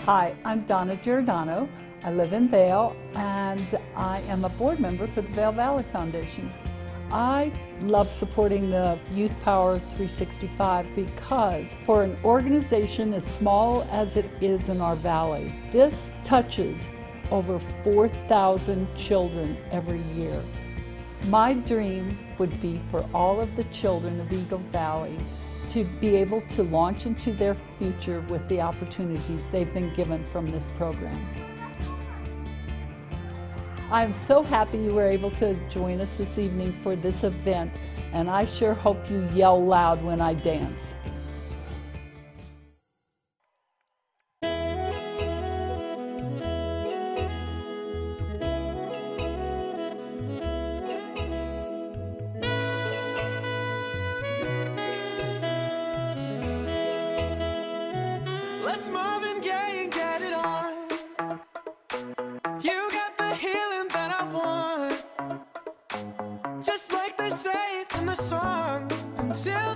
Hi, I'm Donna Giordano. I live in Vail and I am a board member for the Vail Valley Foundation. I love supporting the Youth Power 365 because for an organization as small as it is in our valley, this touches over 4,000 children every year. My dream would be for all of the children of Eagle Valley to be able to launch into their future with the opportunities they've been given from this program. I'm so happy you were able to join us this evening for this event, and I sure hope you yell loud when I dance. Let's move and gay and get it on. You got the healing that I want, just like they say it in the song. Until